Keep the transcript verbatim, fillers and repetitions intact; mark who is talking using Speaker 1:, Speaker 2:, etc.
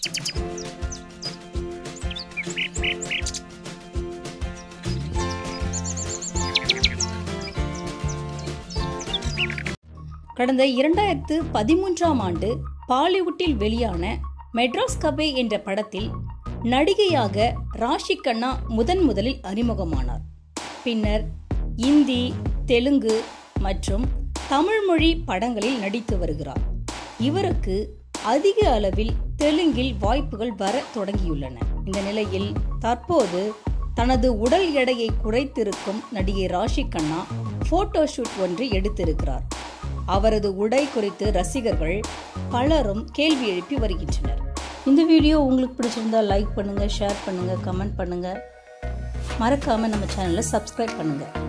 Speaker 1: கடந்த இரண்டாயிரத்து பதிமூன்றாம் ஆண்டு பாலிவுட்டில் வெளியான மெட்ராஸ் கபே என்ற படத்தில் நடிகையாக ராஷி கண்ணா முதன் முதலில் அறிமுகமானார். பின்னர் இந்தி, தெலுங்கு மற்றும் தமிழ் மொழி படங்களில் நடித்து வருகிறார். இவருக்கு அதிக அளவில் தெலுங்கில் வாய்ப்புகள் வர தொடங்கியுள்ளன. இந்த நிலையில் தற்போது தனது உடல் எடையை குறைத்திருக்கும் நடிகை ராஷி கண்ணா போட்டோ ஷூட் ஒன்று எடுத்திருக்கிறார். அவரது உடை குறித்து ரசிகர்கள் பலரும் கேள்வி எழுப்பி வருகின்றனர். இந்த வீடியோ உங்களுக்கு பிடிச்சிருந்தா லைக் பண்ணுங்க, ஷேர் பண்ணுங்க, கமெண்ட் பண்ணுங்க. மறக்காம நம்ம சேனலை சப்ஸ்கிரைப் பண்ணுங்க.